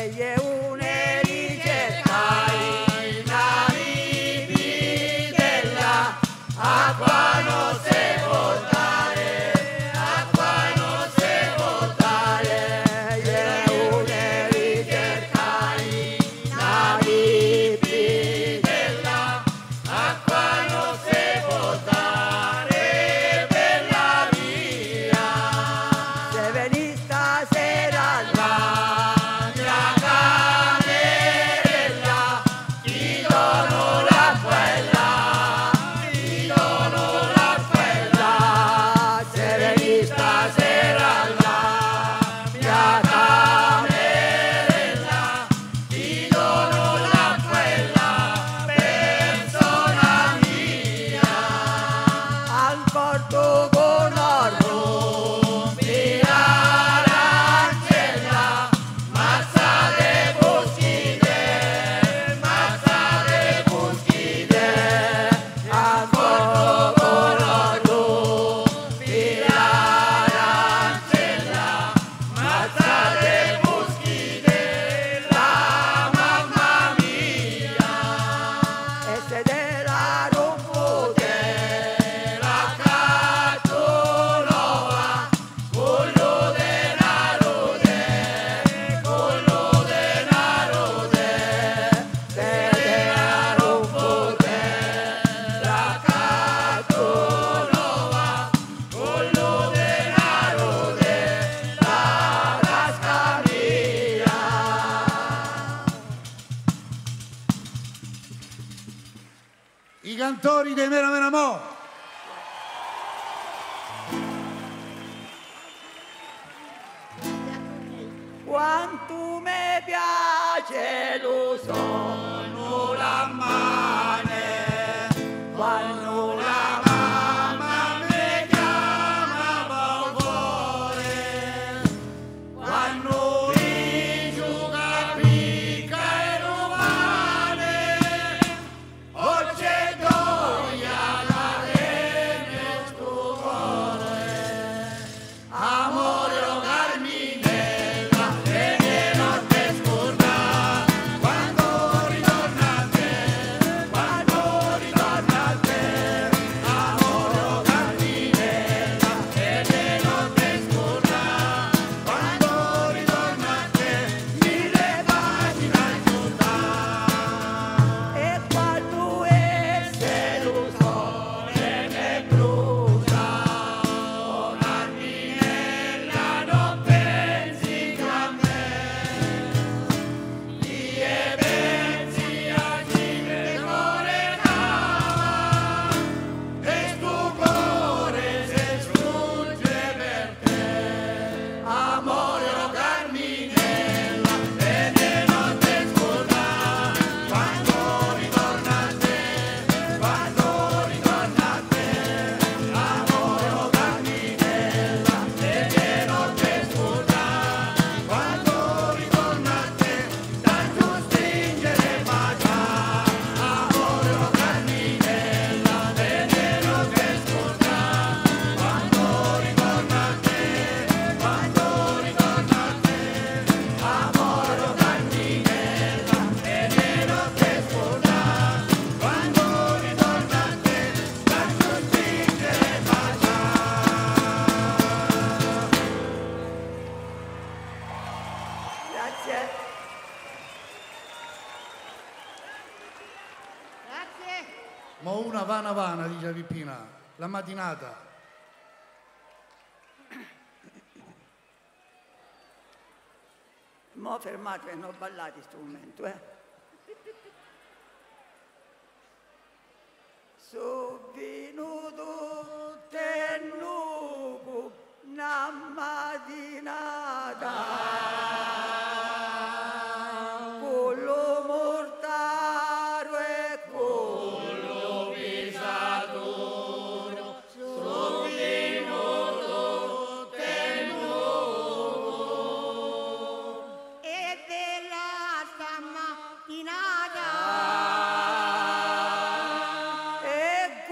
cantori dei Mera Mera Mo. Quanto mi piace lo sono la mane, quando la mamma mi chiama cuore, quando mi gioca picca e romane, oggi gioia la rene sto cuore, amore o Carminella, e che non te scorda, quando ritorna a te, quando ritorna a te, amore o Carminella, e che non te scorda, quando ritorna a te, mille pagine aggiunta, e quando esse lo sole ne brucia, oh Carminella non pensi che a me, e pensi a chi che cuore dava, e sto cuore se strugge per te, amore o Carminella, e che non te scorda, quando ritorna a te, quando ritorna a te, amore o Carminella, e che non te scorda, quando ritorna a te, tanto stringere e baciare, amore o Carminella, e che non te scorda, quando ritorna a te, quando ritorna a te, amore o Carminella, e che non te scorda, quando ritorna a te, tanto stringere e baciare. Grazie. Grazie. Mo una vana vana, dice Pippina, la mattinata. Mo fermate, non ballate sto momento, So venuto tenuto una mattinata con lo mortaro e con lo pisatore, so venuto tenuto E della stamattinata e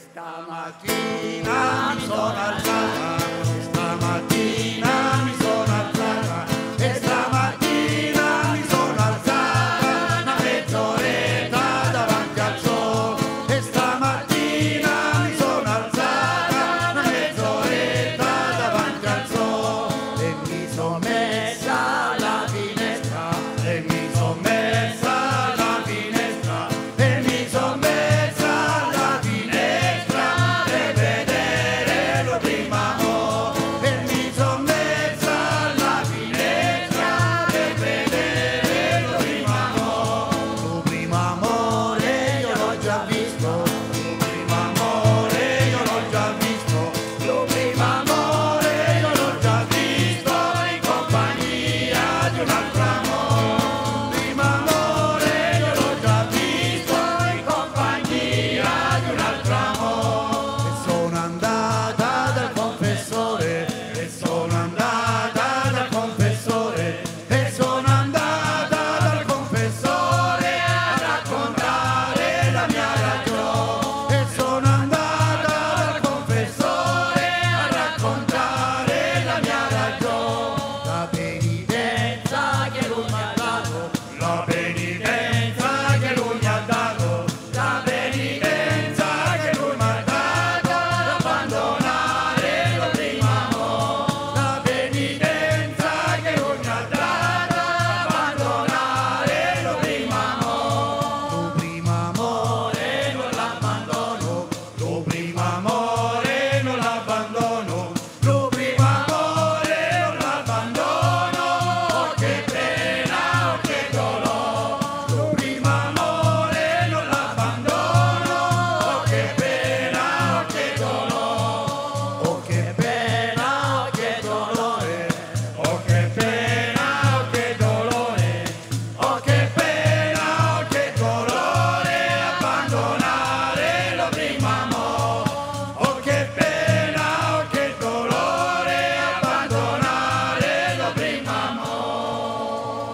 Stamattina mi sono alzata, stamattina mi sono alzata, e stamattina mi sono alzata una mezz'oretta davanti al sole, e stamattina mi sono alzata una mezz'oretta davanti al sole, e mi sono messa alla finestra, e mi sono messa alla finestra, e mi sono messa alla finestra per vedere lo primo amore, e mi sono messa alla finestra per vedere lo primo amore. Lo primo amore io l'ho già visto, lo primo amore io l'ho già visto, lo primo amore io l'ho già visto in compagnia di un altro amore. Lo primo amore io l'ho già visto in compagnia di un altro amore. E sono andata dal confessore, e sono andata dal confessore, e sono andata dal confessore a raccontare la mia ragione, e sono andata dal confessore a raccontare la mia ragione. La penitenza che lui mi ha dato, la penitenza che lui mi ha dato, la penitenza che lui mi ha dato ad abbandonare lo primo amore, la penitenza che lui mi ha dato ad abbandonare lo primo amore. Lo primo amore non l'abbandono, lo primo amore non l'abbandono, lo primo amore non l'abbandono. Oh che pena, oh che dolore, lo primo amore non l'abbandono. Oh che pena, oh che dolore, oh che pena, oh che dolore, oh che pena, oh che dolore, oh che pena, oh che dolore abbandonare lo primo amore. Oh che pena, oh che dolore abbandonare lo primo amore.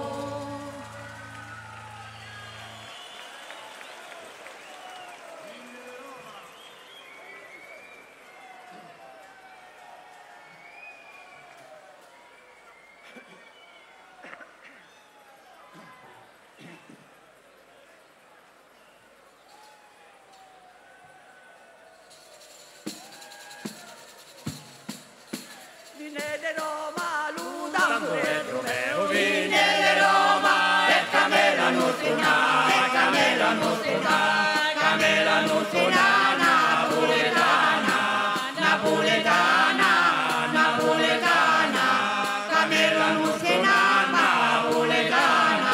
Vine de Roma, l'udamburetto meu, Vine de Roma e camera nutuna, e camera nutuna, camera nutuna napoletana, napoletana, napoletana, camera nutuna napoletana.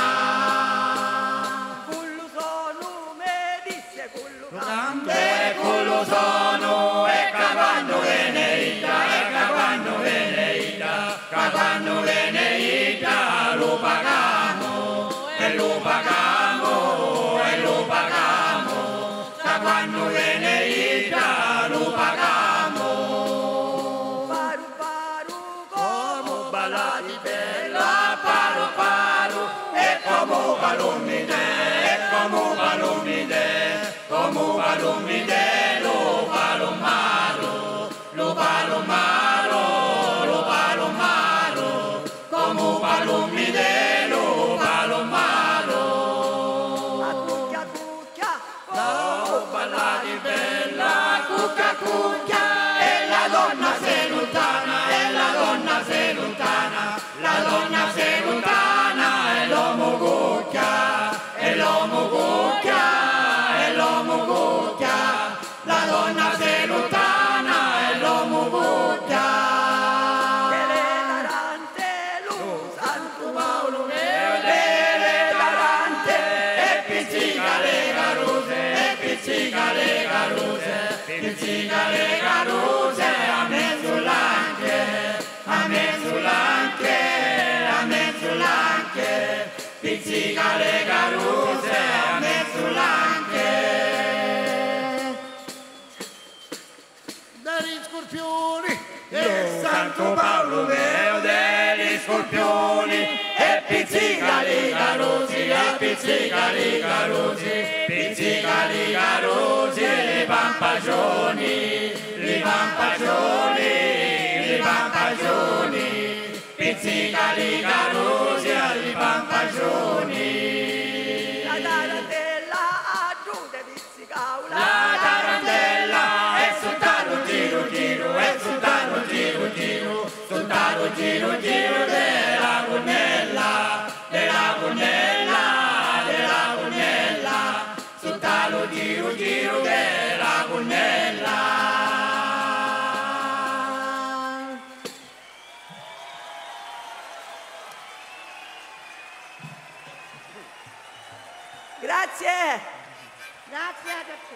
cullu sono, me disse cullu Tanto e quello sono, e quando viene ida, e quando viene ida, quando viene ida, lo pagamo, e lo pagamo, e lo pagamo, quando viene ida, lo pagamo. paru paru come Balla di bella, paro paro, e come palomide, e come palomide, come palomide, lo palomaro, lo palomaro, lo palomaro, come palomide, lo palomaro. cucchia cucchia, Oh, balla di bella, cucca cucca, e la donna se lontana, e la donna se lontana, la donna se lontana, e l'uomo cucca, e l'uomo cucca, e l'uomo cucca, la donna se lontana, e l'uomo cucca. Tarante, lu Santo Paolo E delle tarante, e pizzica le garuse, e pizzica le garuse, pizzica le garuse, a mezzolanche, a mezzolanche, a mezzolanche, pizzica le garuse, a mezzolanche. Dagli scorpioni, e Santo Paolo mio, degli scorpioni, e pizzica le garosi, e pizzica le garosi, pizzica le garosi, le pampa rivampagioni, pizzica li carusi al rivampagioni. La tarantella aggiunge pizzicaula. La tarantella è soltanto giro giro, è soltanto giro giro, soltanto giro giro della gonnella, della gonnella, della gonnella, soltanto giro giro della gonnella. Grazie. Grazie a te.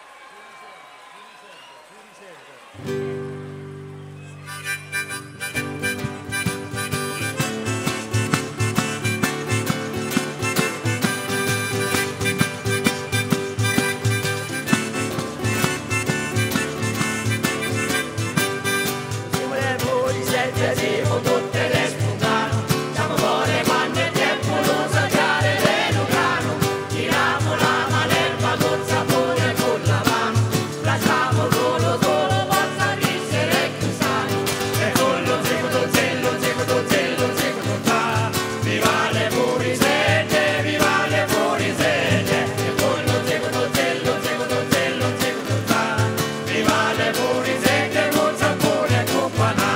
Siamo tutte le spuntano, siamo fuori quando il tempo lo sa giare le lucano, tiriamo la manerva con sapore con la mano, lasciamo solo possa essere più sano, e con lo seguito zello, seguito zello, seguito ta, viva le furisette, viva le furisette, e con lo seguito zello, seguito zello, seguito ta, viva le furisette con sapore con panà.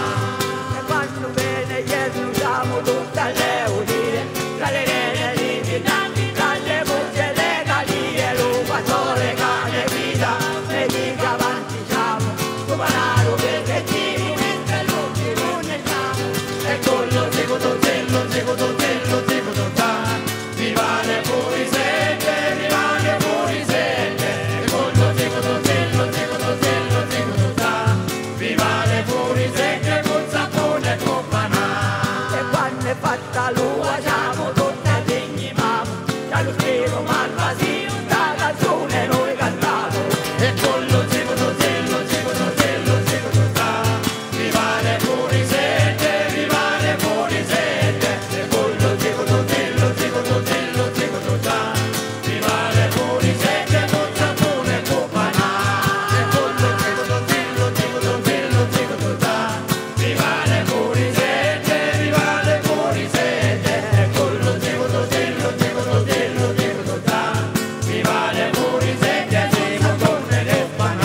Tutta le udine, tra le rene di vietnami, tra le bucce e le calie, l'uvatore cane guida, e dica avanti siamo, tu panaro perché tiri, mentre non ci riuniamo, E con lo seguito zello, seguito zello, seguito ta, viva le furisette, viva le furisette, e con lo seguito zello, seguito zello, seguito ta, viva le furisette con sapone e con panà. e fatta l'ua siamo tutte degni mamma, già lo scrivo malvasio, sta canzone noi cantato, E con lo seguito zello, seguito zello, seguito ta, viva le furisette, viva le furisette, e con lo seguito zello, seguito zello, seguito ta, viva le furisette con sapone e con panà. E con lo seguito zello, seguito zello, seguito ta, viva le furisette, viva le furisette, e con lo seguito zello, seguito zello, seguito ta, viva le furisette, siamo con le panà.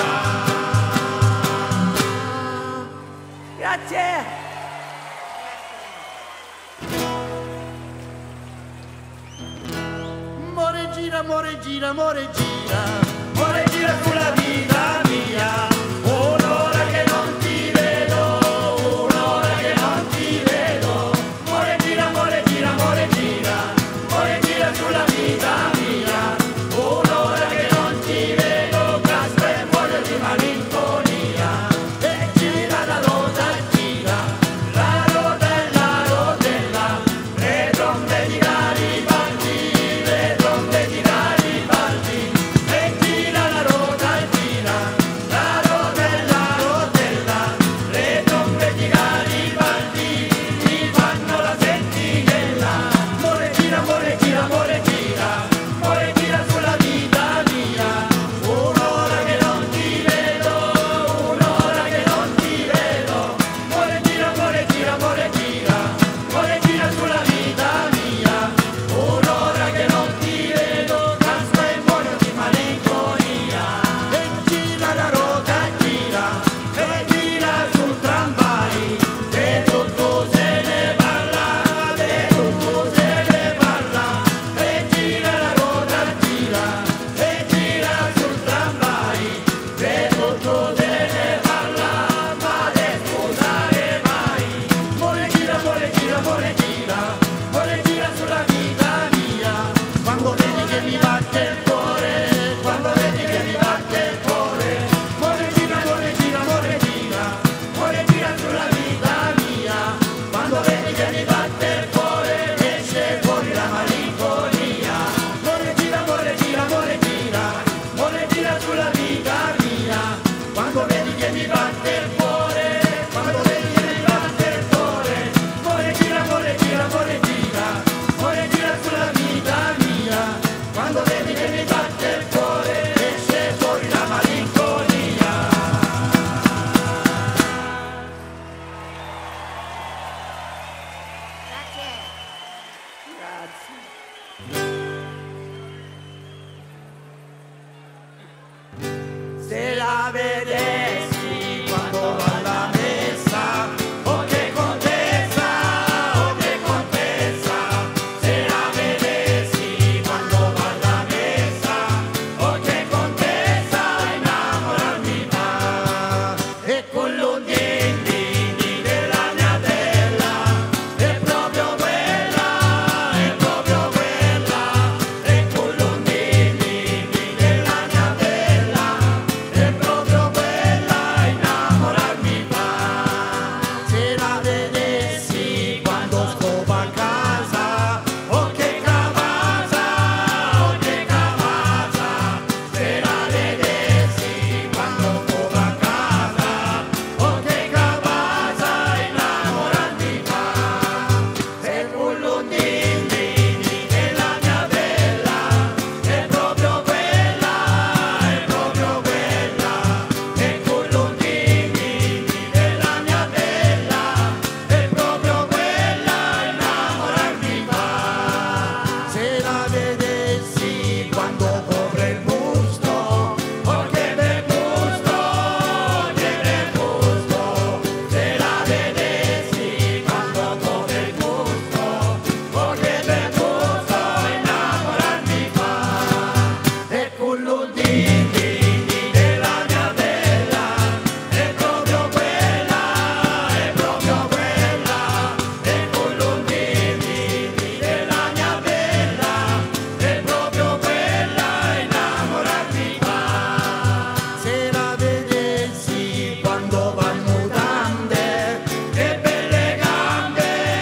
grazie. More gira, more gira, more gira, more gira sulla vita mia, un'ora che non ti vedo, un'ora che non ti vedo, more gira, more gira, more gira, more gira sulla vita mia, un'ora che non ti vedo, casco e muoio di malinconia, e gira la gira, la rotella, le trombe di Garibaldi, le trombe di Garibaldi, e gira la rotella, la vedessi quando va alla messa, oh che contessa, oh che contessa, se la vedessi quando va alla messa, oh che contessa, innamorarmi fa, e con l'undini della mia bella, è proprio quella, è proprio quella, e con l'undini della mia bella, è proprio quella, innamorarmi fa, se la vedessi quando scopa a casa, oh che cavazza, oh che cavazza, se la vedessi quando scopa a casa, oh che cavazza, innamorarmi fa, e con l'undini della mia bella, è proprio quella, è proprio quella, e con l'undini della mia bella, è proprio quella, innamorarmi fa, se la vedessi quando copre il busto, oh che bel busto, oh che bel busto, se la vedessi quando copre il busto, oh che bel busto, innamorarmi fa, e con l'undini della mia bella, è proprio quella, è proprio quella, e con l'undini della mia bella, è proprio quella, innamorarmi fa, se la vedessi quando va in mutande, che belle gambe,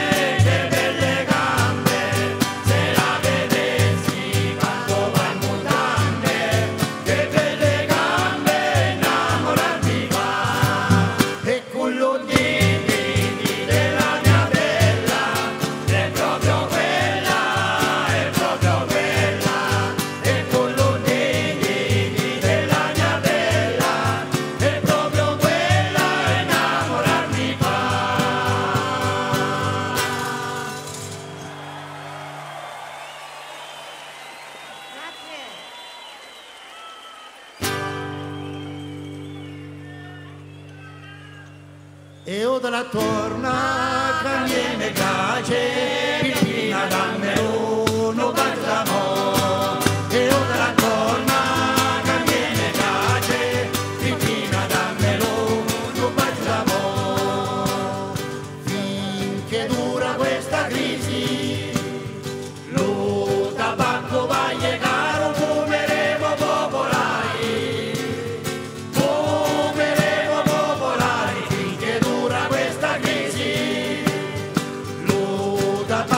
se la vedessi quando va in mutande, che belle gambe, innamorarmi fa, e con l'undini della mia bella, è proprio quella, è proprio quella, e con l'undini della mia bella, è proprio quella, innamorarmi fa. Grazie. E ora la torna che viene cace, piccina dammelo, non facciamo. E ora la torna che viene cace, piccina dammelo, non facciamo. Finché dura questa crisi, lo tabacco va caro, fumeremo popolari. Fumeremo popolari finché dura questa crisi, lo tabacco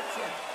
Grazie.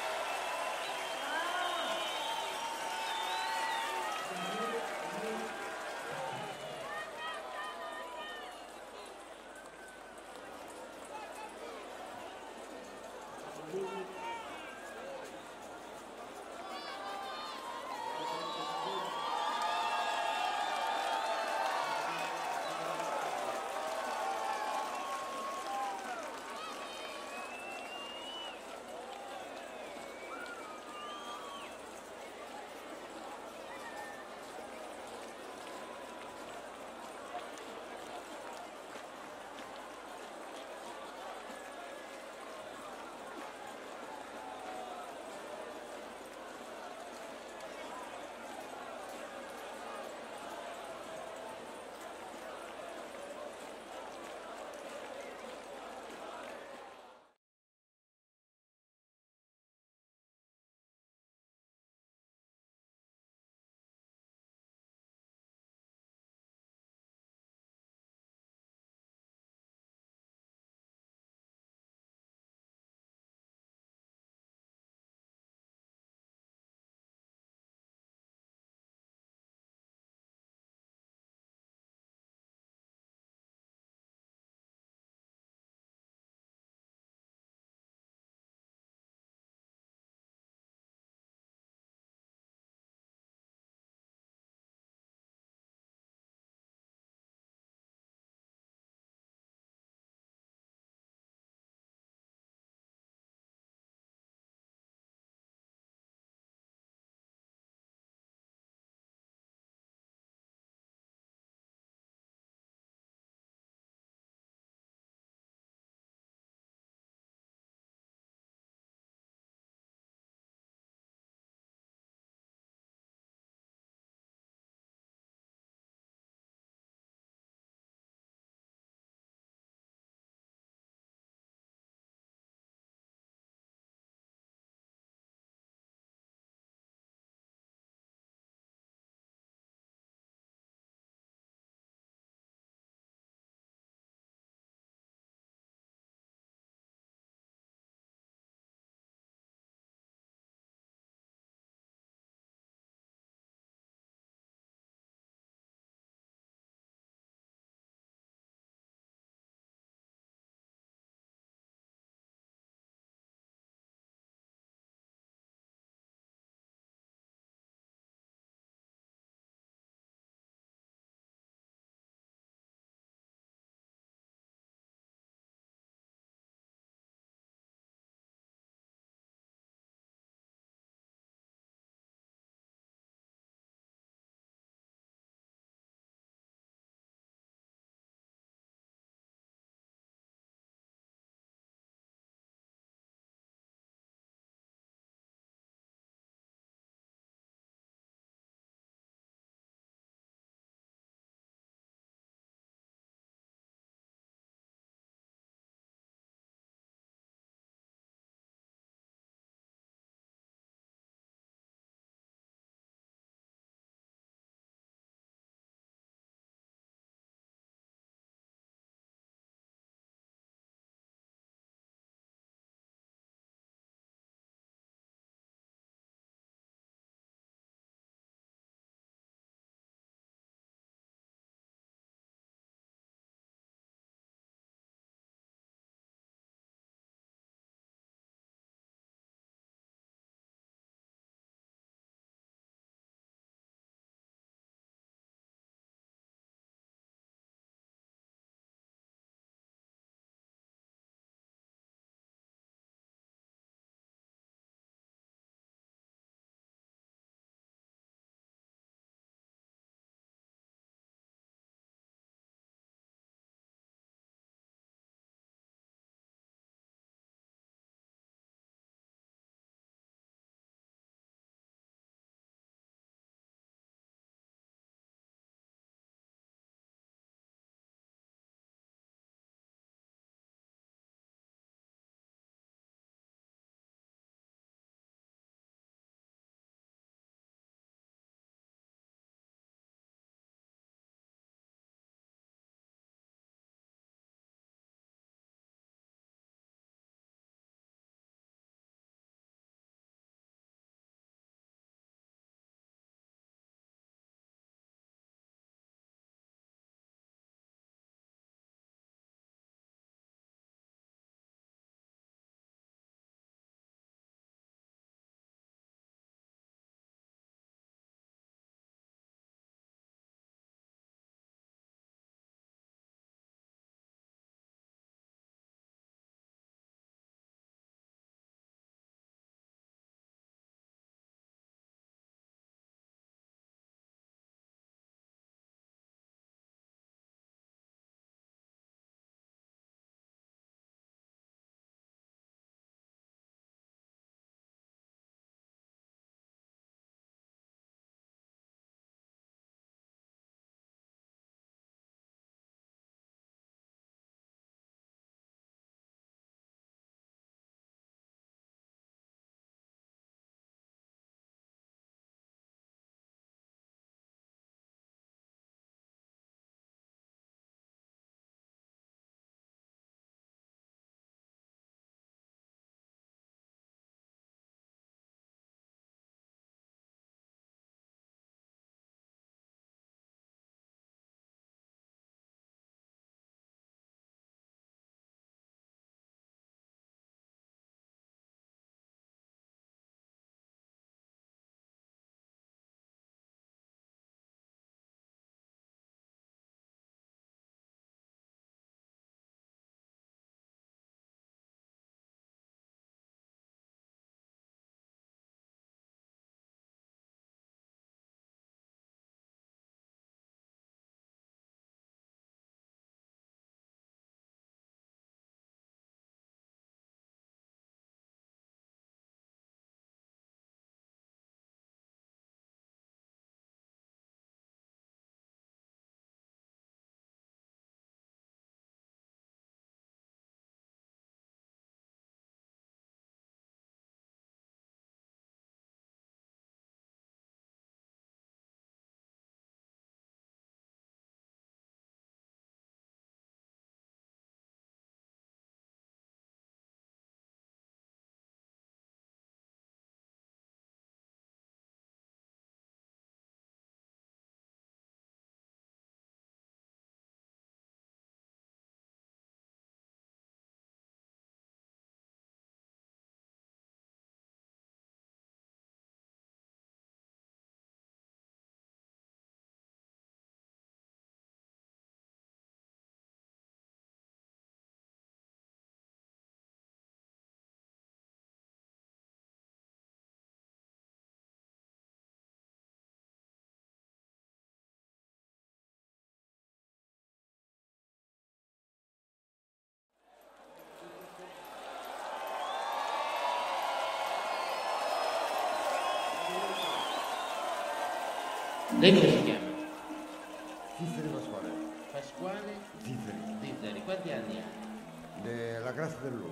Lei come si chiama? Zizzeri Pasquale. Pasquale Zizzeri. Zizzeri. Quanti anni ha? Della classe dell'U.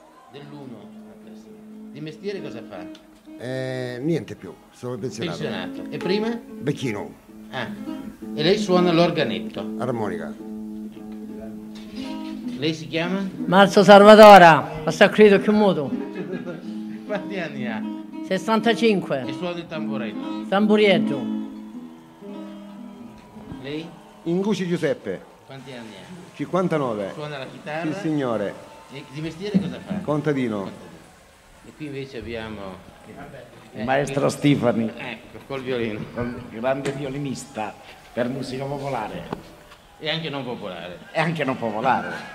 Dell'1. Di mestiere cosa fa? Niente più, sono pensionato. Pensionato. E prima? Becchino, Ah. E lei suona l'organetto. armonica. Lei si chiama? Marzo Salvatora, ma sta credo che muto. Quanti anni ha? 65, E suona il tamburello. tamburietto. Lei? Inguci Giuseppe, Quanti anni ha? 59. Suona la chitarra. Sì signore, E di mestiere cosa fa? contadino. E qui invece abbiamo Il maestro Stefani, ecco, col violino. grande violinista per musica popolare E anche non popolare. e anche non popolare.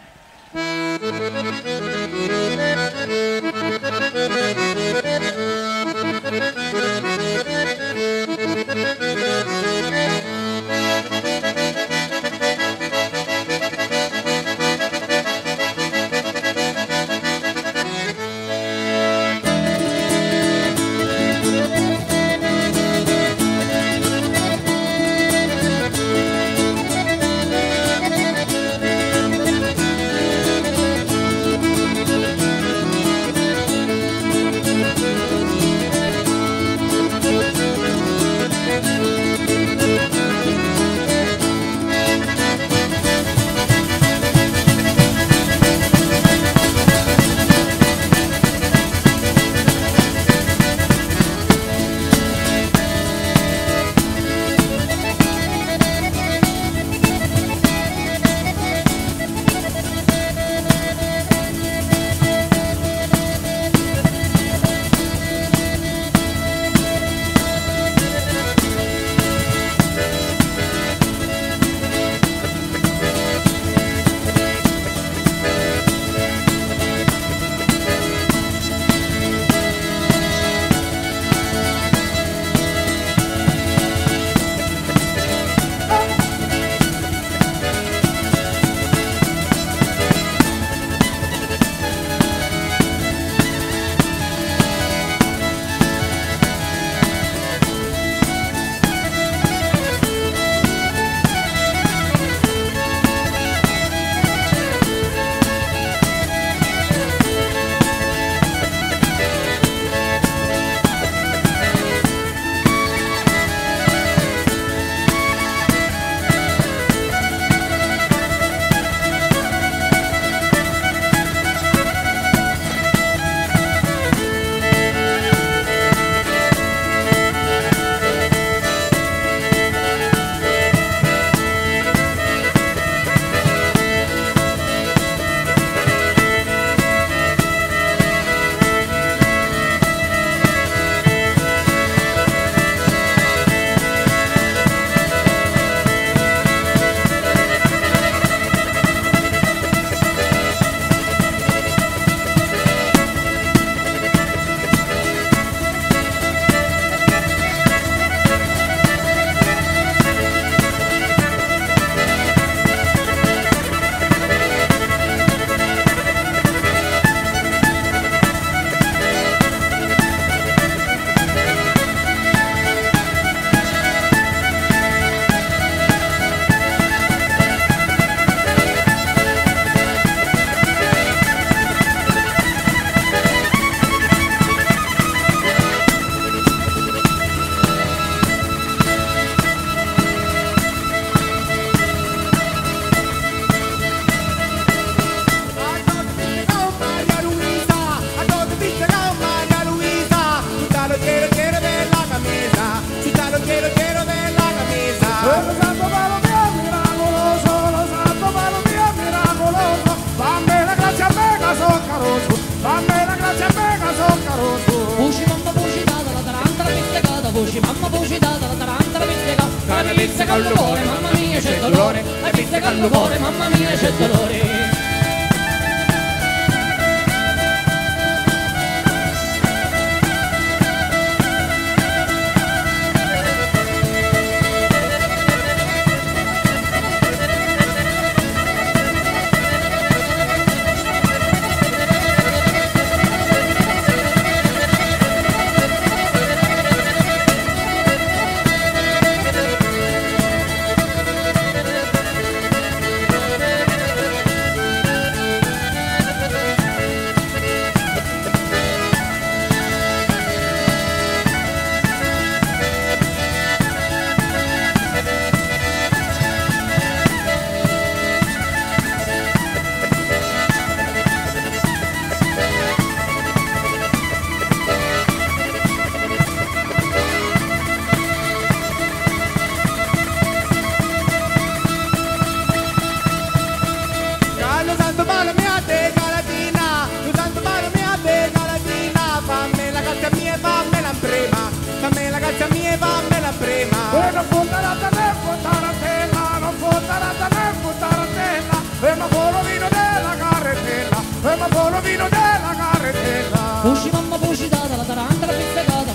pizza col dolore, mamma mia c'è dolore, la pizza col dolore, mamma mia c'è dolore.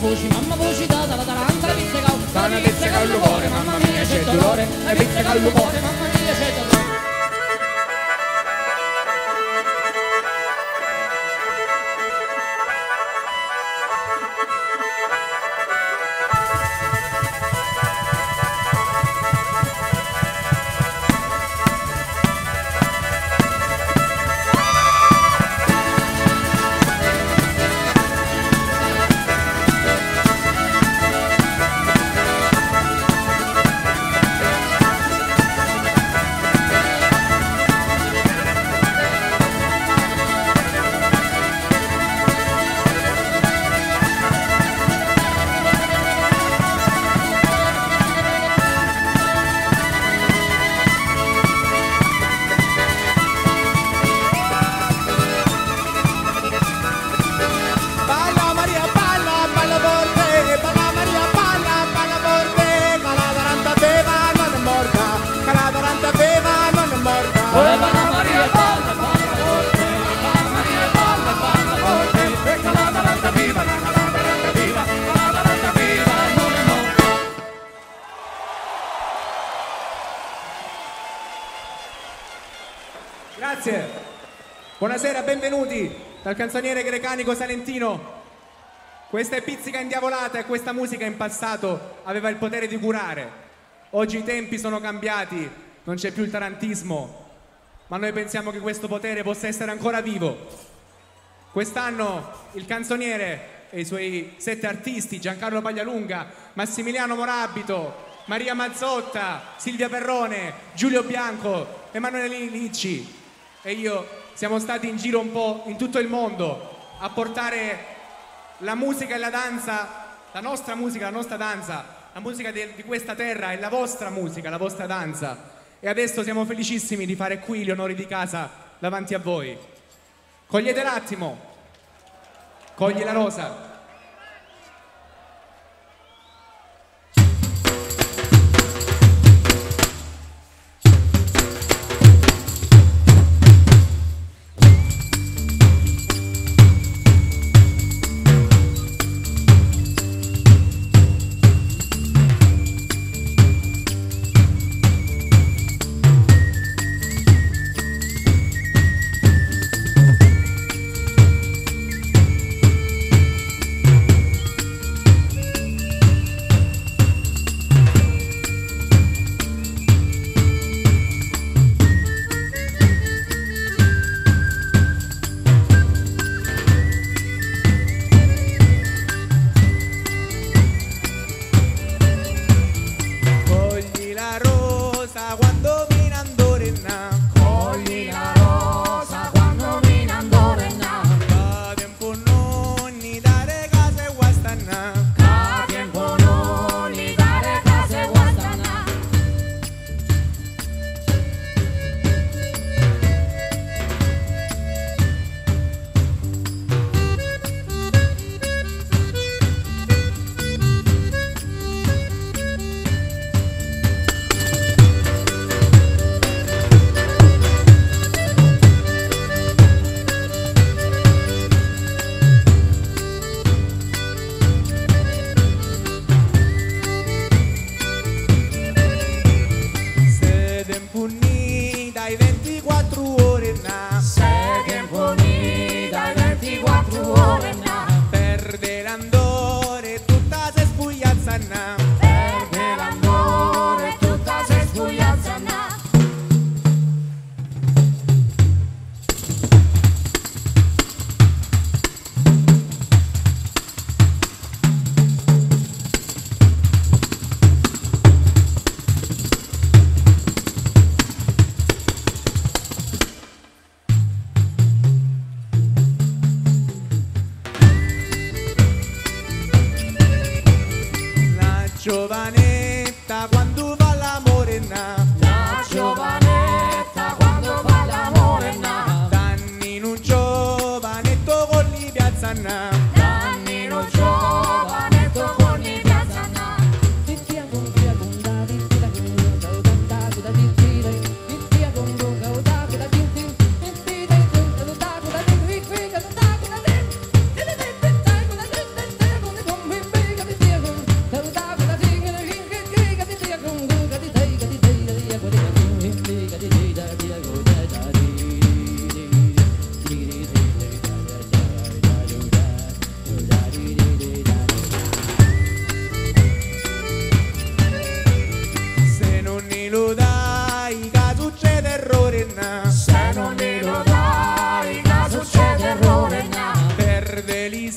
voci, mamma voci da la taranta, la pizza col cuore, mamma mia c'è dolore, la pizza col cuore, mamma mia c'è dolore. Grazie. Buonasera, benvenuti dal canzoniere grecanico salentino. Questa è Pizzica Indiavolata e questa musica in passato aveva il potere di curare. Oggi i tempi sono cambiati, non c'è più il tarantismo, ma noi pensiamo che questo potere possa essere ancora vivo. Quest'anno il canzoniere e i suoi 7 artisti, Giancarlo Paglialunga, Massimiliano Morabito, Maria Mazzotta, Silvia Perrone, Giulio Bianco, Emanuele Licci e io siamo stati in giro un po' in tutto il mondo a portare la musica e la danza, la nostra musica, la nostra danza, la musica di questa terra e la vostra musica, la vostra danza. E adesso siamo felicissimi di fare qui gli onori di casa davanti a voi. Cogliete l'attimo, cogli la rosa. Giovanetta quando fa la morena, La giovanetta quando fa la morena, Dannino giovanetto con li piazzana, Dannino giovanetto con i piazzana.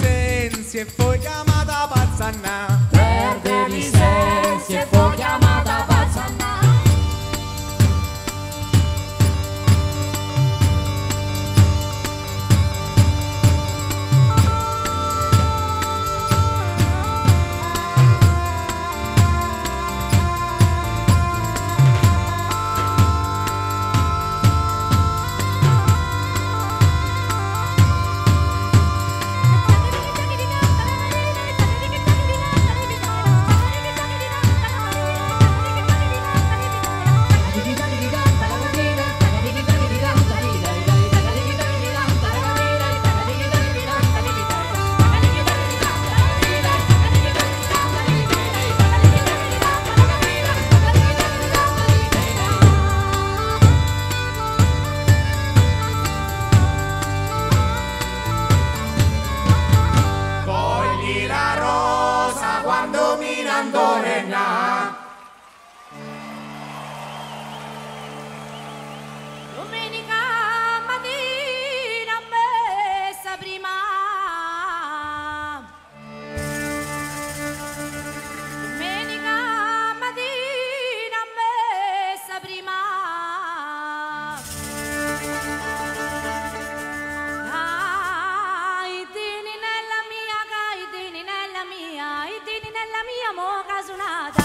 sensi e poi chiamata pazzanna. Perde i sensi e poi chiamata pazzanna. Cogli la rosa quando mirando regna. Domenica mattina messa prima. Domenica mattina messa prima. I dini nella mia, i dini nella mia, i dini nella mia mo casunata.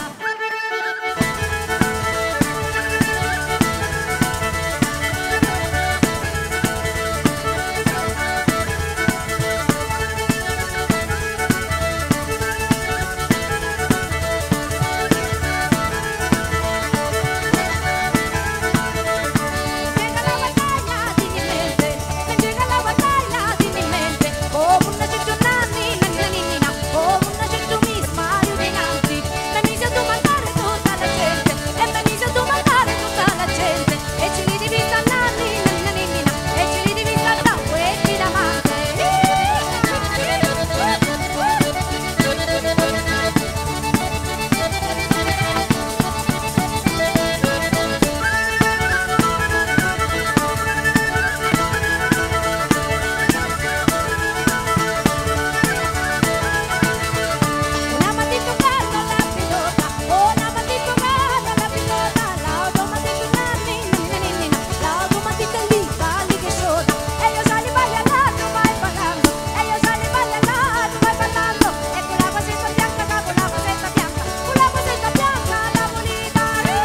Llega la batalla, tieni in mente, oh, una città nanni, nanninina, oh, una città misma, io dinanzi, me mi sento mandare tutta la gente, e me mi sento mandare tutta la gente, e ci li divisa nanni, nanninina, e ci li divisa da questi davanti. Una matita carga la pilota, una matita carga la pilota, la automatita nanni, nanninina, la automatita lì, lì che soda, e io sali ballando, vai ballando, e io sali ballando, vai ballando, e con la cosetta bianca, con la cosetta bianca, con la cosetta bianca, la bonita.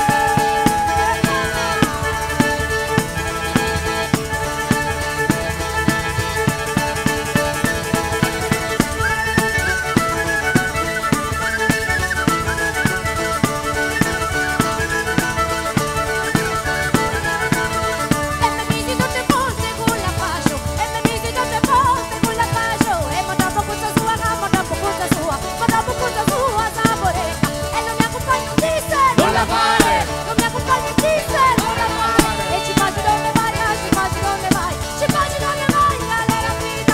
E me misi tutte volte con la fascio, e me misi tutte volte con la fascio, e ma dopo cosa sua, ma dopo cosa sua, ma dopo cosa sua saporetta, e non mi accompagno un diesel, Non la fare, non mi accompagno un diesel, non la fare, e ci faccio donde vai, ci faccio donde vai, ci faccio donde vai, alla rapida,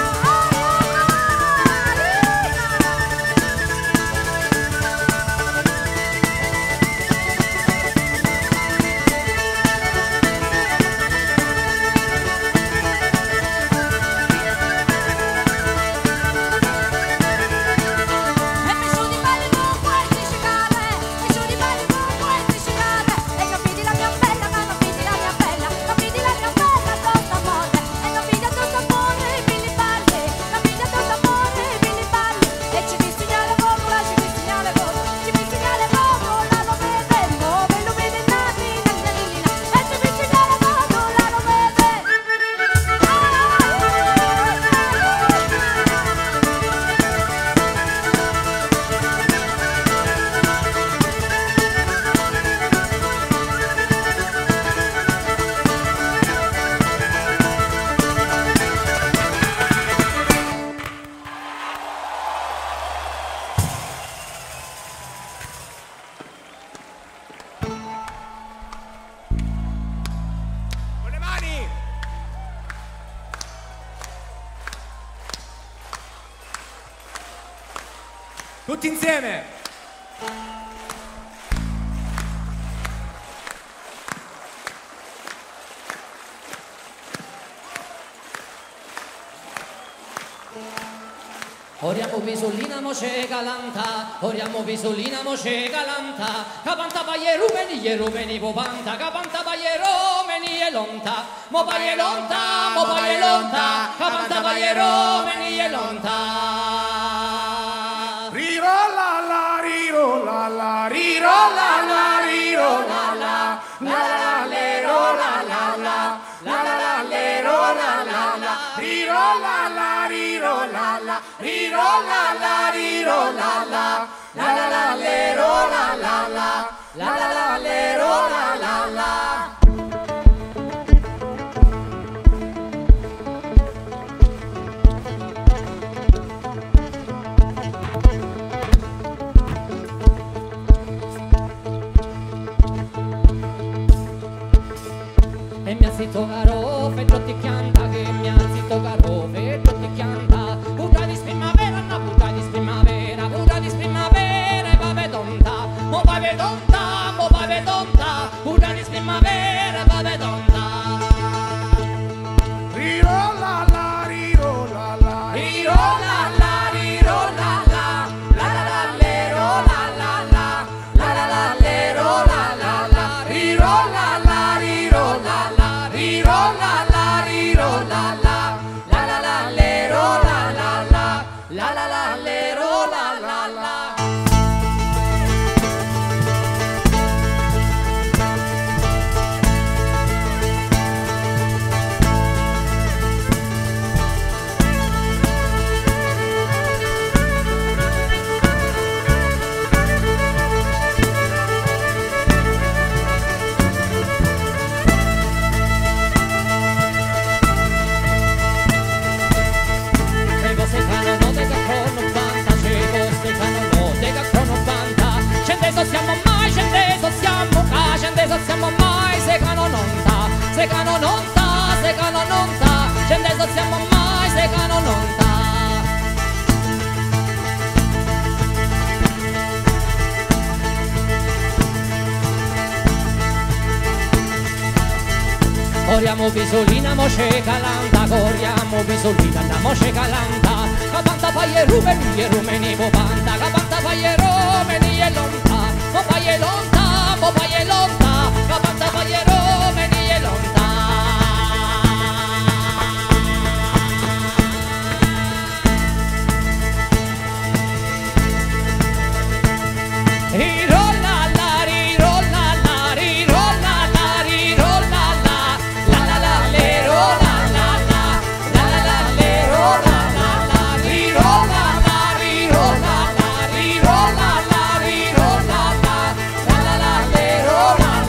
e mi su di balli con questi scicate, mi su di balli con questi scicate, e capiti la mia bella, capiti la mia bella, capiti la mia bella tosta morte, e capiti a tosta morte, billi balli, capiti a tosta morte, billi balli, e ci vi segnale popola, ci vi segnale popola, ci vi segnale popola, lo vede, lo vede nanni, nanninina, e ci vi segnale popola, lo vede. Con le mani! Tutti insieme! Oriamo bisolina moce galanta, oriamo bisolina moce galanta, capanta baie rumeni popanta, capanta baie romeni e lonta, mo baie lonta, capanta baie romeni e lonta. Rirola la, rirola la, rirola la, rirola la, la la le rola la la, la la le rola la la, rirola la, rirola la, rirola la, rirola la, la la le rola la la, la la le rola la la. E mi zitto caro, fetto ti chianta, che mi zitto caro, fetto ti chianta. Puta di primavera, una puta di primavera, puta di primavera e va vedonta, mo va vedonta, mo va vedonta, puta di primavera e va vedonta. Rirola la, rirola la, rirola la, rirola la, la la la le rola la la, la la la le rola la la, rirola la, rirola la, rirola la, rirola la, la la la le rola la la, la la la le rola la la. Siamo mai se cano non ta, se cano non ta, se cano non ta, scende siamo mai se cano non ta. Oriamo bisolina moce calanta, corriamo bisolina na moce calanta, capanta paie rumeni popanta, capanta paie romeni e lonta, mo paie lonta, mo paie lonta, capanta paie romeni e lonta. Rirolla la, rirolla la, rirolla la, rirolla la, la la la le rola la la, la la la le rola la la, rirolla la, rirolla la, rirolla la, rirolla la, la la la le rola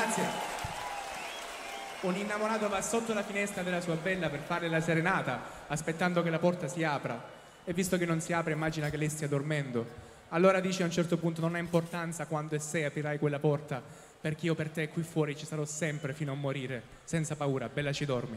Grazie. Un innamorato va sotto la finestra della sua bella per fare la serenata, aspettando che la porta si apra. E visto che non si apre, immagina che lei stia dormendo. Allora dice a un certo punto: non ha importanza quando e se aprirai quella porta, perché io per te qui fuori ci sarò sempre fino a morire. Senza paura, bella, ci dormi.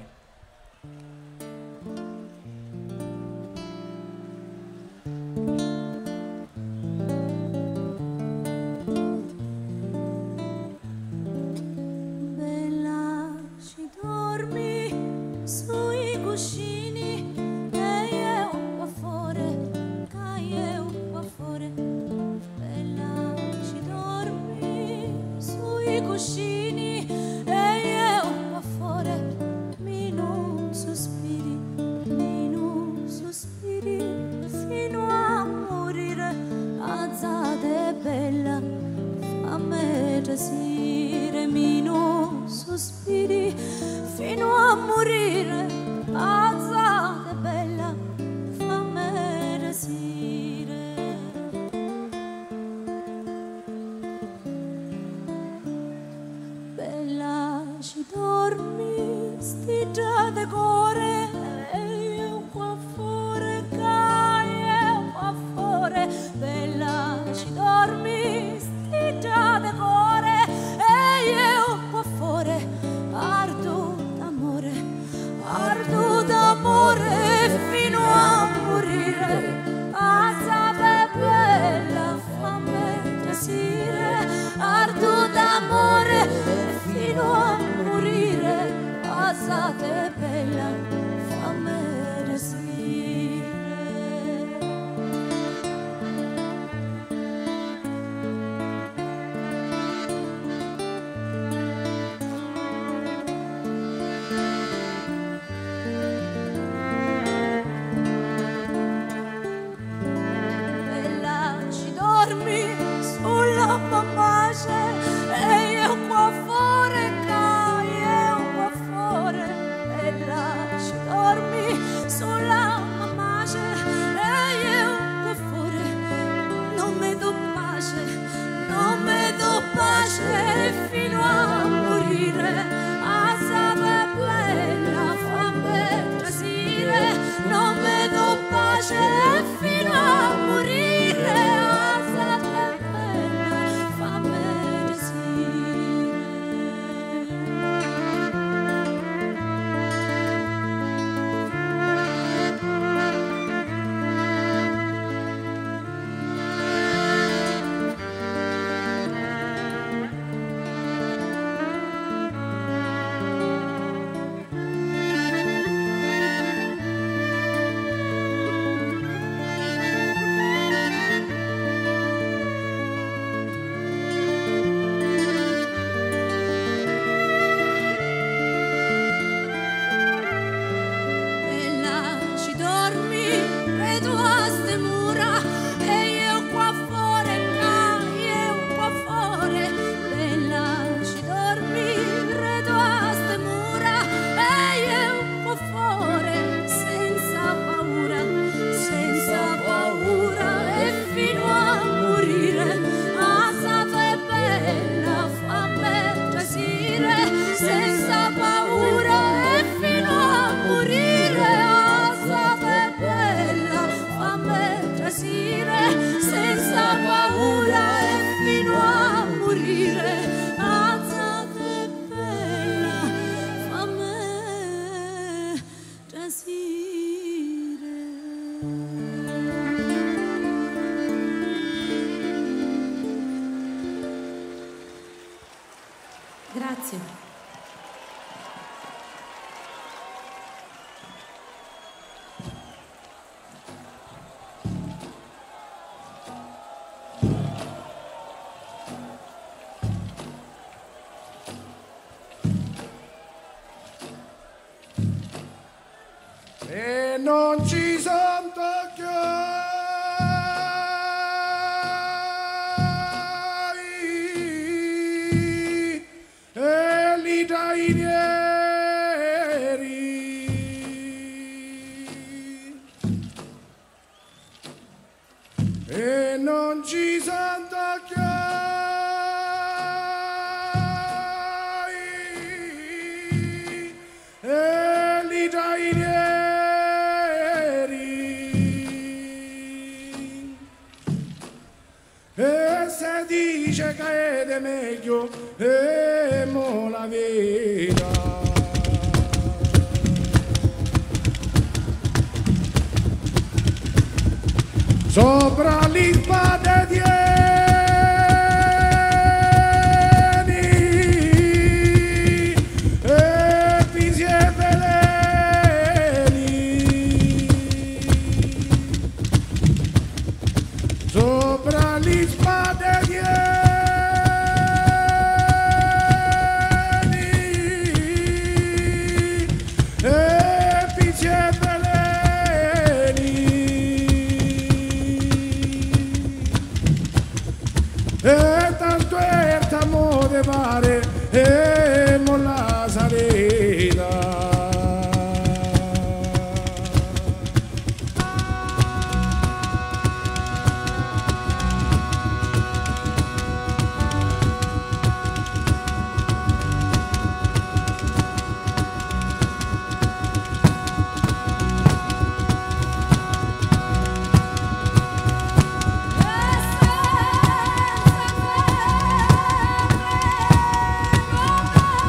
Bella, ci dormi sui cuscini e io qua fuori, che io qua fuori. Bella, ci dormi sui cuscini e io qua fuori. Mi non sospiri fino a morire. Alzate bella, fammi resire. Mi non sospiri fino a morire. Alzate bella, fammi resire. Bella, ci dormi, stigiate core, e io qua fuori, che io qua fuori. Bella, ci dormi, stigiate core, e io qua fuori. Ardo d'amore fino a morire. Alzate bella, fammi trasire. Ardo d'amore fino a morire. Alzate bella, fammi trasire. Bella, ci dormi sulla mammace e io qua fuori, che io qua fuori. Bella, ci dormi sulla mammace e io qua fuori. Non mi do pace fino a morire. Alzate bella, fammi trasire. Non mi do pace fino a morire. Alzate bella, fammi trasire. Bella, ci dormi, vedo a ste mura e io qua fuori, che io qua fuori. Bella, ci dormi, vedo a ste mura e io qua fuori. Senza paura e fino a morire. Alzate bella, fammi trasire. Senza paura e fino a morire. Alzate bella, fammi trasire. Senza paura e fino a morire. Alzate bella, fammi trasire. Grazie. E non ci son tocchiai e li dai neri e non ci son tocchiai e se dice che è meglio e mo la veda. Sopra le spade tieni e pisi e veleni. Sopra le spade tieni e pisi e veleni. E tanto è t'amore pare e mo la sareda. E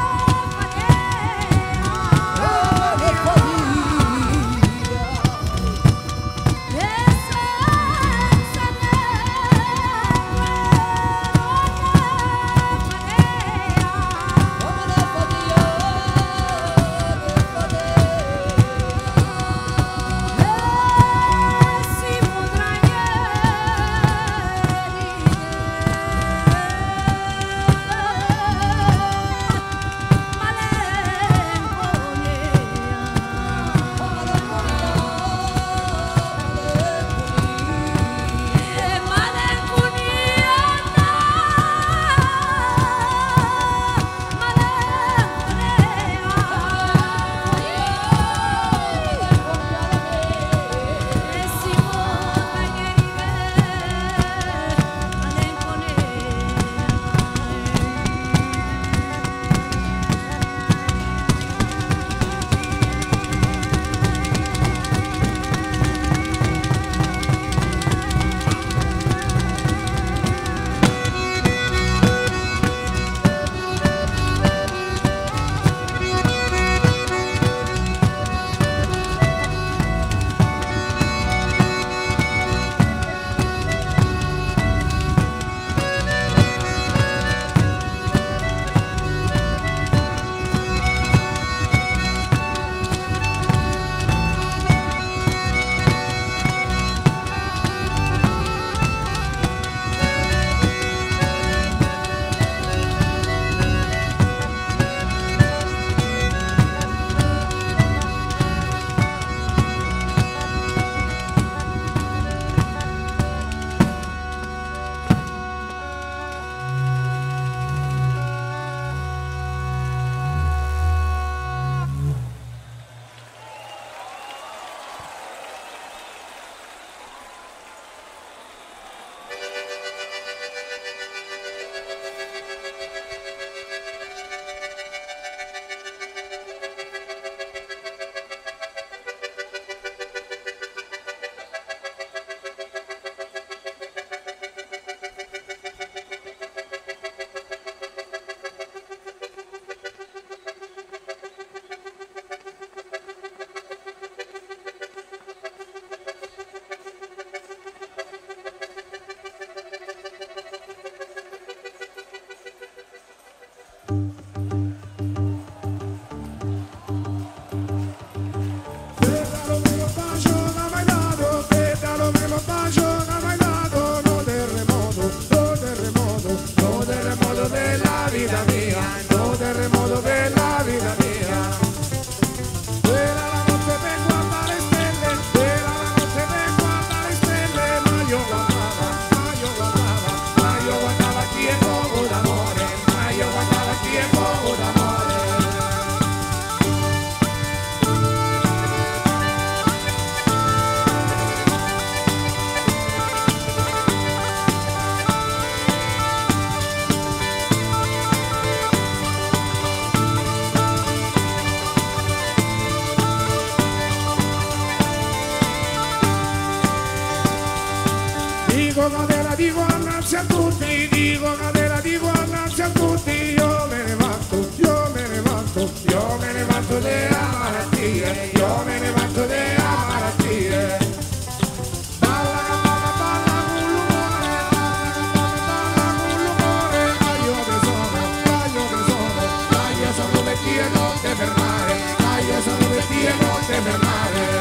dico cadela, dico annanzi a tutti, dico cadela, dico annanzi a tutti, io me ne vanto, io me ne vanto, io me ne vanto della malattie, io me ne vanto della malattie. Balla che balla, balla con l'umore, balla con l'umore, dai io che sono, dai io che sono, dai io sono per dire non te fermare, dai io sono per dire non te fermare.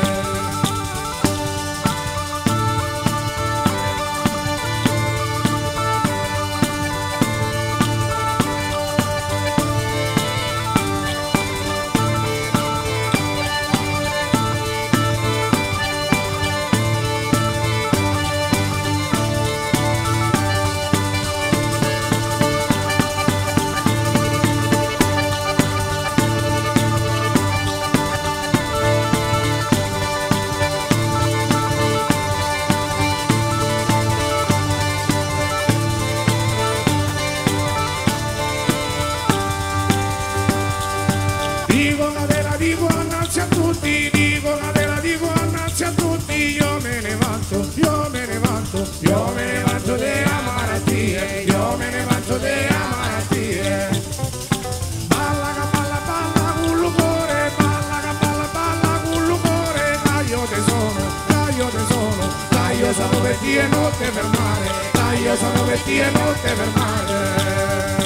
Dico cadela, dico annanzi a tutti, dico cadela, dico annanzi a tutti, io me ne vanto, io me ne vanto, io me ne vanto della malattie, io me ne vanto della malattie. Balla che balla, balla con l'umore, balla che balla, balla con l'umore, dai io te sono, dai io te sono, dai io sono per dire non te fermare, dai io sono per dire non te fermare.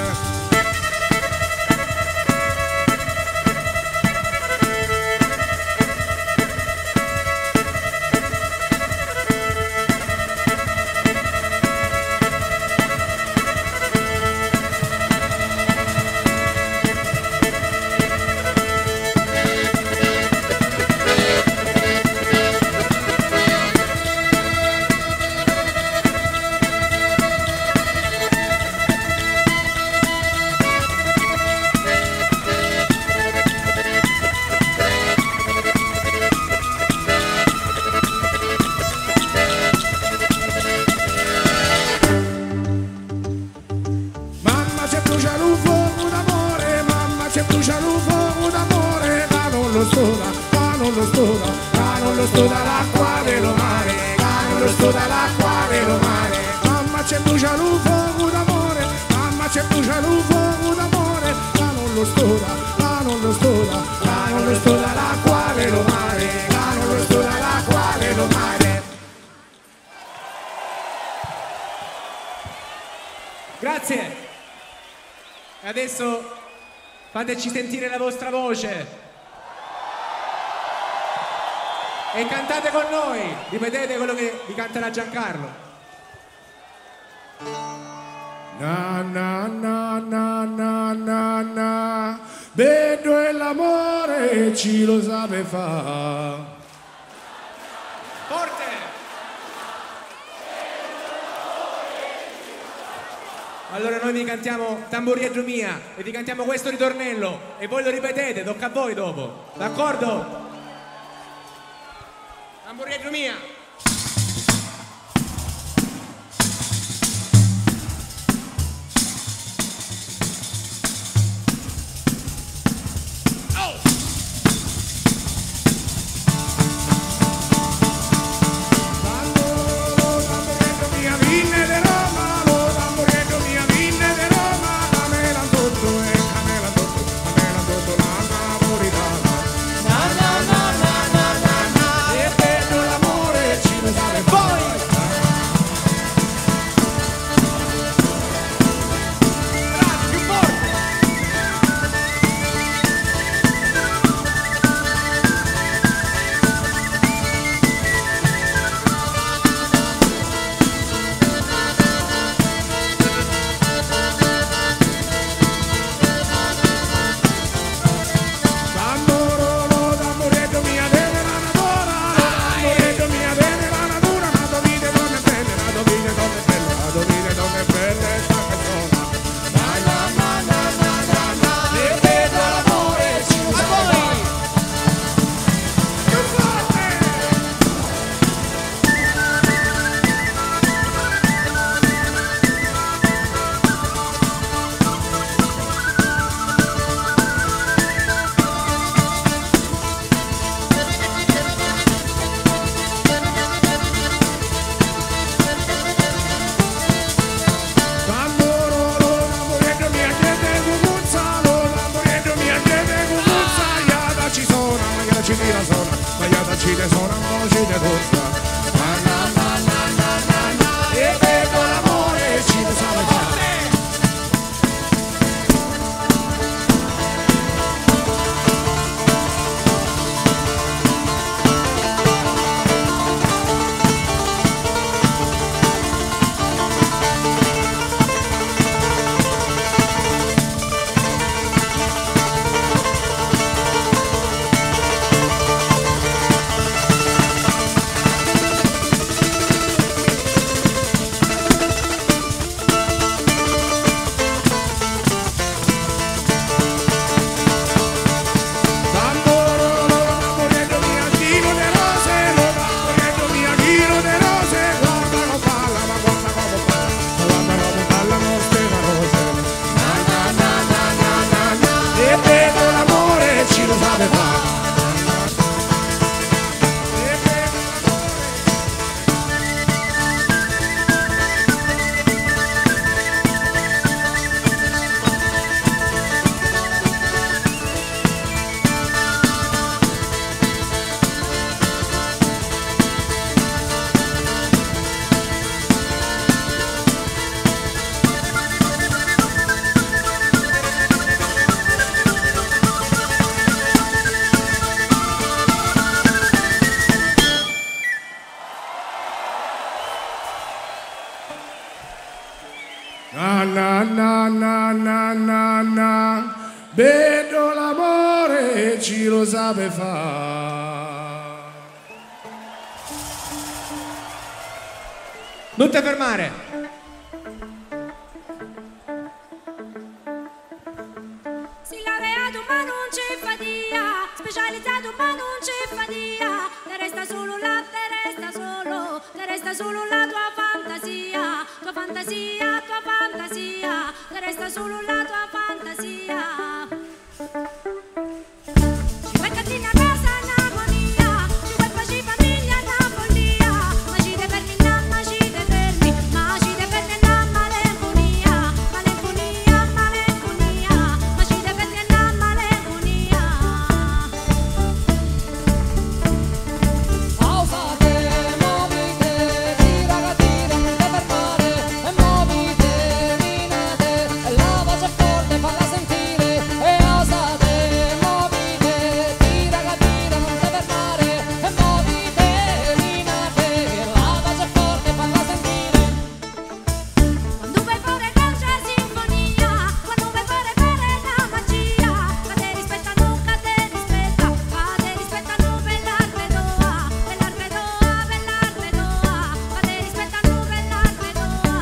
L'acqua dello mare, non lo sto dall'acqua dello mare, mamma c'è brucia lo fuoco d'amore, mamma c'è brucia lo fuoco d'amore, non lo sto non lo sto non lo sto dall'acqua dello mare, non lo sto dall'acqua dello mare. Grazie. E adesso fateci sentire la vostra voce. E cantate con noi, ripetete quello che vi canterà Giancarlo. Na na na na na na na, vedo e l'amore ci lo sape fa. Forte! Allora noi vi cantiamo Tamburiello mia e vi cantiamo questo ritornello e voi lo ripetete, tocca a voi dopo, d'accordo? Tamburiello mia! Na na na na na na na, vedo l'amore e ci lo sape fare. Non te fermare. Si laureato ma non c'è fatia, specializzato ma non c'è fatia, te resta solo la, te resta solo la tua fantasia, tua fantasia, tua fantasia, te resta solo la tua fantasia. Ci vuoi cattivi a casa in agonia, ci vuoi facci famiglia in follia, ma ci te fermi, ma ci te fermi, ma ci te fermi a malinconia, malinconia, malinconia, ma ci te fermi a malinconia. Alzate, muovite, tira la tira, non te fermare, e muovite, minate, e la voce forte falla sentire, e alzate, muovite, tira la tira, non te fermare, e muovite, minate, e la voce forte falla sentire. Quando vuoi fare calcia sinfonia, quando vuoi fare la magia, cade rispetta, non cade rispetta, cade rispetta, non bell'arpedoa, bell'arpedoa, bell'arpedoa, cade rispetta, non bell'arpedoa.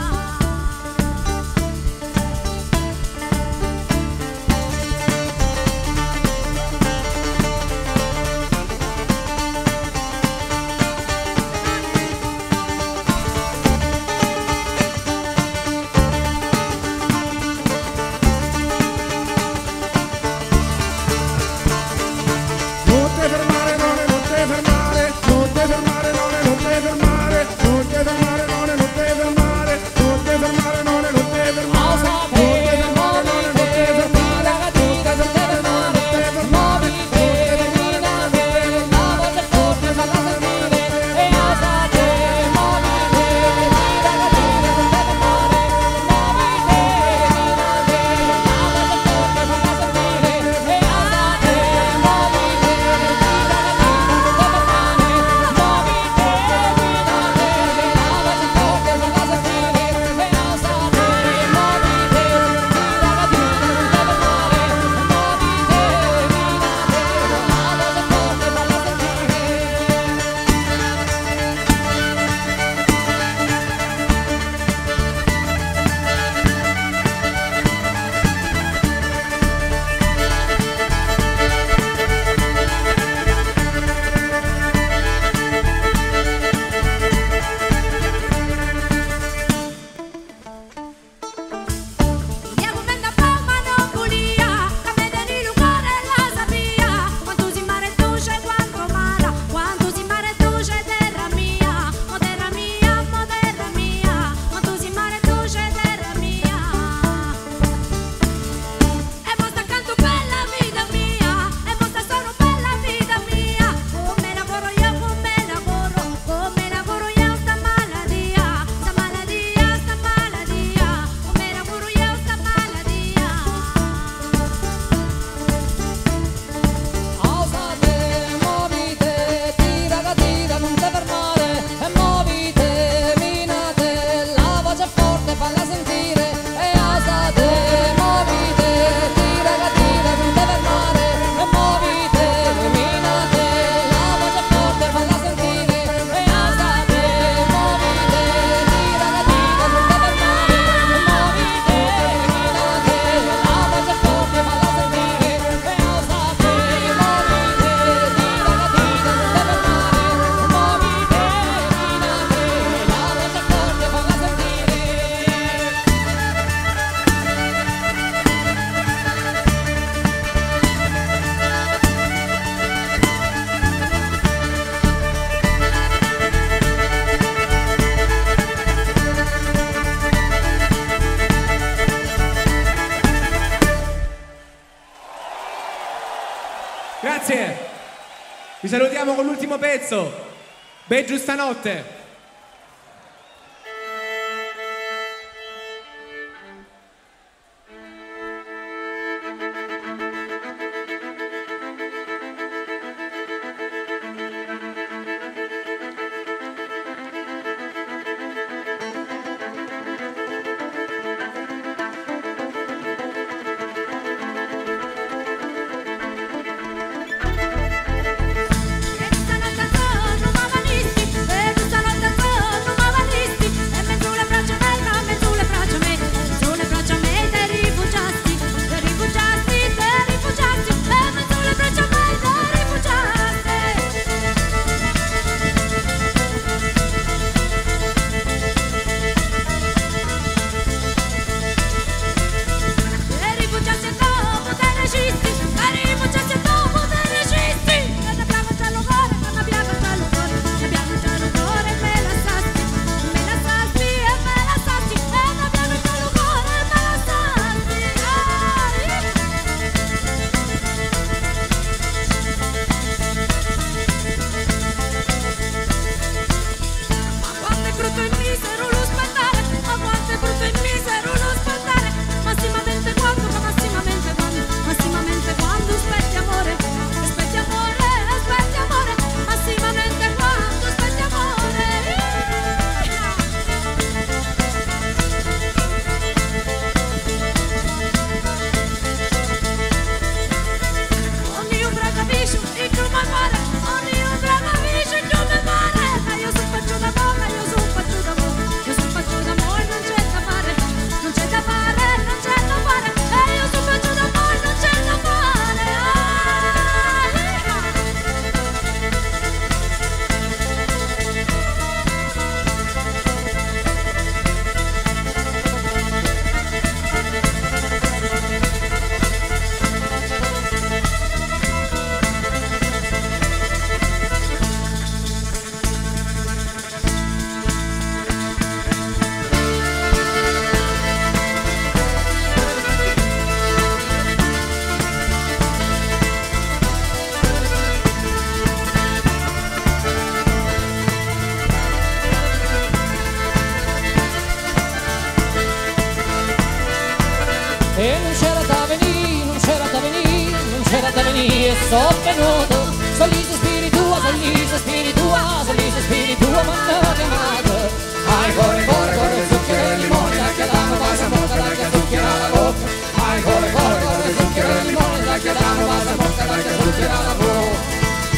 Non te fermare, non te fermare, non te fermare, non te fermare, non te fermare, non te fermare, non te fermare, non te fermare. Alzate, muovite, tira la tira, non te fermare, muovite, minate, la voce forte falla sentire, e alzate, muovite, tira la tira, non te fermare, muovite, minate, la voce forte falla sentire, e alzate, muovite, tira la tira, non te fermare, muovite, minate, la voce forte falla sentire, e alzate, muovite, tira la tira, non te fermare, muovite, minate, la voce forte falla sentire. Via commenda palma non volia, camede di lucore la sabia, quanto si mare dolce e quanto mara, quanto si mare dolce terra mia, terra mia, terra mia, quanto si mare dolce terra mia. E mostra accanto per la vita mia, e mostra sono per la vita mia, come lavoro io, come lavoro io sta maladia, sta maladia, sta maladia, come lavoro io sta maladia. Alzate, muovite, tira la tira, non te fermare, e muovite, minate, la voce forte falla sentire, e alzate, muovite, tira la tira, non te fermare, e muovite, minate, la voce forte falla sentire, e alzate, muovite, tira la tira, non te fermare, e muovite, minate, la voce forte falla sentire, e alzate, muovite, tira la tira, non te fermare, e muovite, minate, la voce forte falla sentire. Grazie. Vi salutiamo con l'ultimo pezzo. Beggiu stanotte. E non c'era da venire, non c'era da venire, non c'era da venire, e so venuto. Solito spiritua, solito spiritua, solito spiritua, ma non chiamato. Ai corre, corre, corre, zucchero e limone, la chiedano, passa bocca, la che zucchera la bocca. Ai corre, corre, corre, zucchero e limone, la chiedano, passa bocca, la che zucchera la bocca.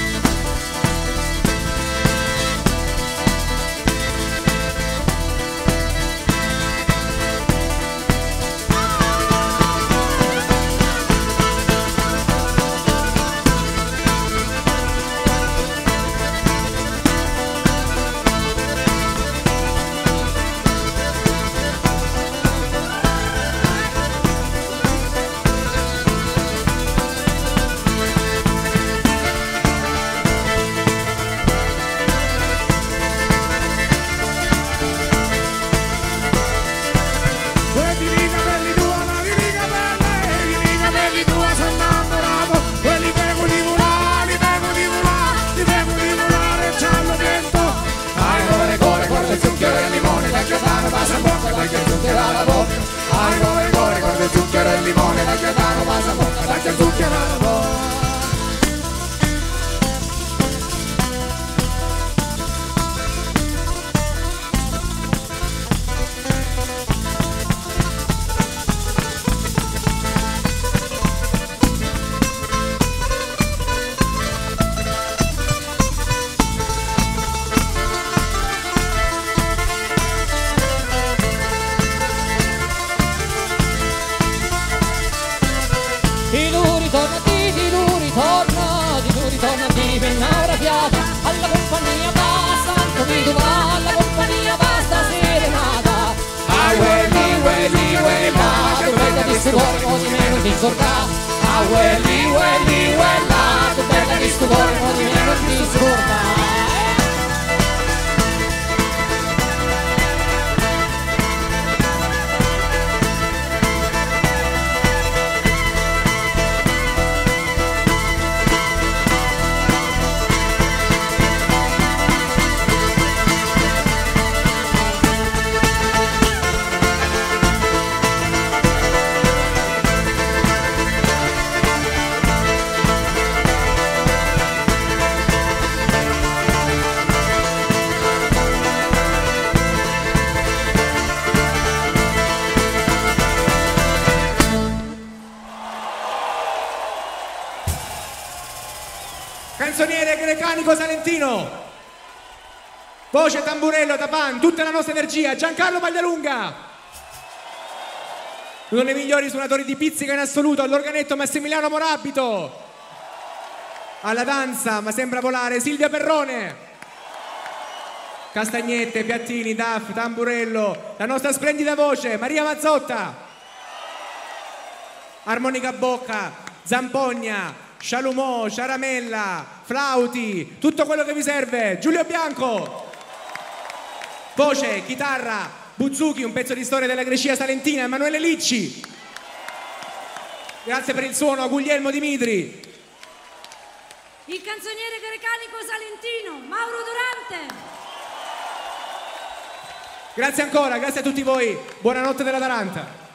Alla compagnia basta, Antonino va, alla compagnia basta serenata. Ah, quelli, quelli, quelli, là, tu bella di stupore, così meno ti scorda. Ah, quelli, quelli, quella, tu bella di stupore, così meno ti scorda. Canzoniere Grecanico Salentino, voce, tamburello, tapan, tutta la nostra energia, Giancarlo Paglialunga. Uno dei migliori suonatori di pizzica in assoluto, all'organetto Massimiliano Morabito. Alla danza, ma sembra volare, Silvia Perrone. Castagnette, piattini, daff, tamburello, la nostra splendida voce, Maria Mazzotta. Armonica bocca, zampogna, Scialumò, Sciaramella, flauti, tutto quello che vi serve, Giulio Bianco. Voce, chitarra, Buzuki, un pezzo di storia della Grecia salentina, Emanuele Licci. Grazie per il suono a Guglielmo Dimitri. Il canzoniere grecanico salentino, Mauro Durante. Grazie ancora, grazie a tutti voi. Buonanotte della Taranta.